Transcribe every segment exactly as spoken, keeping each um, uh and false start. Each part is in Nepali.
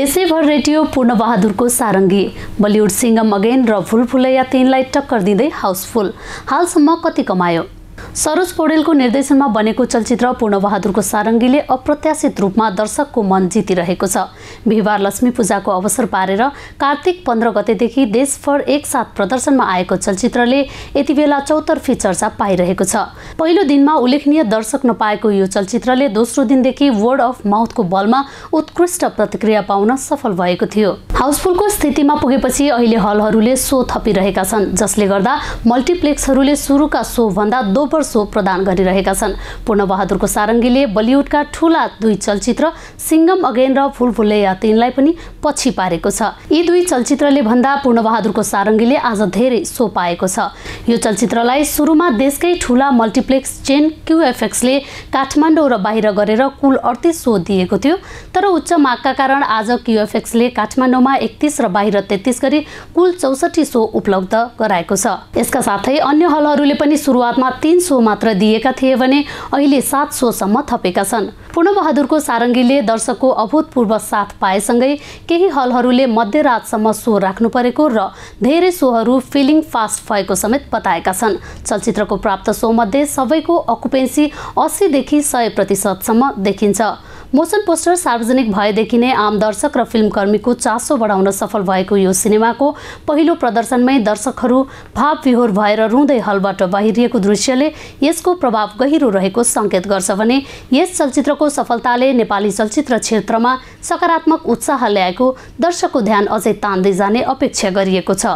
देशैभर रेडियो पूर्णबहादुरको सारङ्गी। बलिउड सिंगम अगेन र भुलभुलैया तीनलाई टक्कर दिँदै हाउसफुल। हालसम्म कति कमायो? सरोज पौडेलको निर्देशनमा बनेको चलचित्र पूर्णबहादुरको सारङ्गीले अप्रत्याशित रूपमा दर्शकको मन जितिरहेको छ। बिहिबार लक्ष्मी पूजाको अवसर पारेर कार्तिक पन्ध्र गतेदेखि देशभर एकसाथ प्रदर्शनमा आएको चलचित्रले यति बेला चौतर्फी चर्चा पाइरहेको छ। पहिलो दिनमा उल्लेखनीय दर्शक नपाएको यो चलचित्रले दोस्रो दिनदेखि वर्ड अफ माउथको बलमा उत्कृष्ट प्रतिक्रिया पाउन सफल भएको थियो। हाउसफुलको स्थितिमा पुगेपछि अहिले हलहरूले सो थपिरहेका छन्, जसले गर्दा मल्टिप्लेक्सहरूले सुरुका सो भन्दा दोब्बर सो प्रदान गरिरहेका छन्। पूर्णबहादुरको सारङ्गीले बलिउडका ठूला दुई चलचित्र सिंगम अगेन र भुलभुलैया तीनलाई पनि पछि पारेको छ। यी दुई चलचित्रले भन्दा पूर्णबहादुरको सारङ्गीले आज धेरै सो पाएको छ। यो चलचित्रलाई सुरुमा देशकै ठूला मल्टिप्लेक्स चेन क्यूएफएक्सले काठमाडौँ र बाहिर गरेर कुल अडतीस सो दिएको थियो, तर उच्च मागका कारण आज क्यूएफएक्सले काठमाडौँमा एकतीस र बाहिर तेत्तीस गरी कुल चौसठी सो उपलब्ध गराएको छ। यसका साथै अन्य हलहरूले पनि सुरुवातमा तीन सो मात्र दिएका थिए भने अहिले सात सो सम्म थपेका छन्। पूर्णबहादुरको सारङ्गीले दर्शकको अभूतपूर्व साथ पाएसँगै केही हलहरूले मध्यरातसम्म सो राख्नु परेको र धेरै सोहरू फिलिङ फास्ट भएको समेत बताएका छन्। चलचित्रको प्राप्त सो मध्ये सबैको अकुपेन्सी अस्सी देखि सय प्रतिशतसम्म देखिन्छ। मोसन पोस्टर सार्वजनिक भएदेखि नै आम दर्शक र फिल्मकर्मीको चासो बढाउन सफल भएको यो सिनेमाको पहिलो प्रदर्शनमै दर्शकहरू भावविह्वल भएर रुँदै हलबाट बाहिरिएको दृश्यले यसको प्रभाव गहिरो रहेको संकेत गर्छ भने यस चलचित्रको सफलताले नेपाली चलचित्र क्षेत्रमा सकारात्मक उत्साह ल्याएको दर्शकको ध्यान अझै तान्दै जाने अपेक्षा गरिएको छ।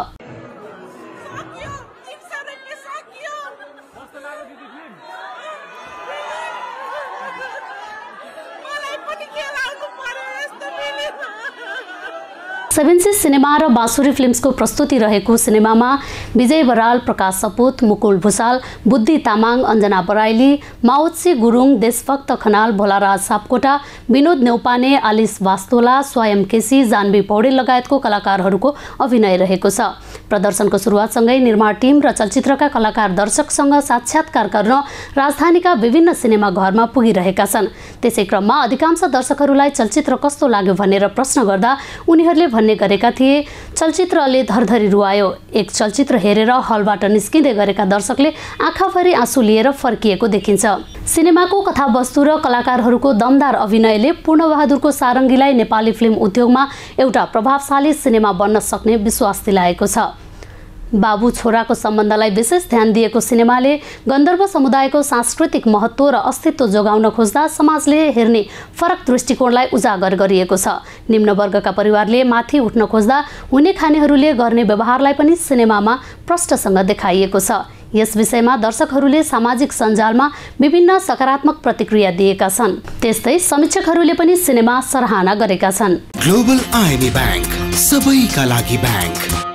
सेभेन सिज सिनेमा र बाँसुरी फिल्म्सको प्रस्तुति रहेको सिनेमामा विजय बराल, प्रकाश सपुत, मुकुल भुसाल, बुद्धि तामाङ, अञ्जना बराइली, माओत्सी गुरुङ, देशभक्त खनाल, भोलाराज सापकोटा, विनोद नेउपाने, आलिस वास्तोला, स्वयं केसी, जानवी पौडेल लगायतको कलाकारहरूको अभिनय रहेको छ। प्रदर्शनको सुरुवातसँगै निर्माण टिम र चलचित्रका कलाकार दर्शकसँग साक्षात्कार गर्न राजधानीका विभिन्न सिनेमा घरमा पुगिरहेका छन्। त्यसै क्रममा अधिकांश दर्शकहरूलाई चलचित्र कस्तो लाग्यो भनेर प्रश्न गर्दा उनीहरूले भन्ने गरेका थिए, चलचित्रले धरधरी रुवायो। एक चलचित्र हेरेर हलबाट निस्किँदै गरेका दर्शकले आँखाभरि आँसु लिएर फर्किएको देखिन्छ। सिनेमाको कथावस्तु र कलाकारहरूको दमदार अभिनयले पूर्णबहादुरको सारङ्गीलाई नेपाली फिल्म उद्योगमा एउटा प्रभावशाली सिनेमा बन्न सक्ने विश्वास दिलाएको छ। बाबु छोराको सम्बन्धलाई विशेष ध्यान दिएको सिनेमाले गन्धर्व समुदायको सांस्कृतिक महत्त्व र अस्तित्व जोगाउन खोज्दा समाजले हेर्ने फरक दृष्टिकोणलाई उजागर गरिएको छ। निम्न वर्गका परिवारले माथि उठ्न खोज्दा हुने खानेहरूले गर्ने व्यवहारलाई पनि सिनेमामा प्रष्टसँग देखाइएको छ। यस विषयमा दर्शकहरूले सामाजिक सञ्जालमा विभिन्न सकारात्मक प्रतिक्रिया दिएका छन्। त्यस्तै समीक्षकहरूले पनि सिनेमा सराहना गरेका छन्। ग्लोबल आइएमए बैंक, सबैका लागि बैंक।